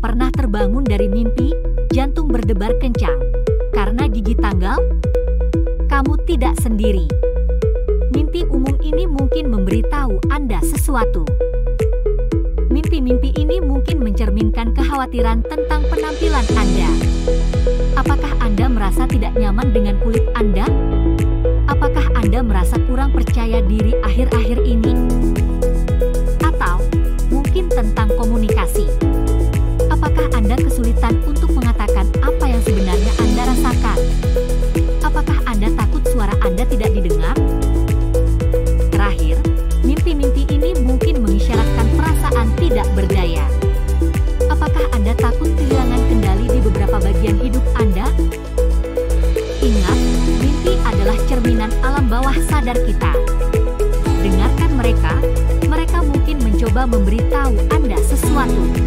pernah terbangun dari mimpi, jantung berdebar kencang. Karena gigi tanggal, kamu tidak sendiri. Mimpi umum ini mungkin memberitahu Anda sesuatu. Mimpi-mimpi ini mungkin mencerminkan kekhawatiran tentang penampilan Anda. Apakah Anda merasa tidak nyaman dengan kulit Anda? Apakah Anda merasa kurang percaya diri akhir-akhir ini? Atau mungkin tentang komunikasi. Apakah Anda kesulitan untuk mengatakan apa yang sebenarnya Anda rasakan? Apakah Anda takut suara Anda tidak didengar? Terakhir, mimpi-mimpi ini mungkin mengisyaratkan perasaan tidak berdaya. Apakah Anda takut kehilangan kendali di beberapa bagian hidup Anda? Ingat, mimpi adalah cerminan alam bawah sadar kita. Dengarkan mereka mungkin mencoba memberitahu Anda sesuatu.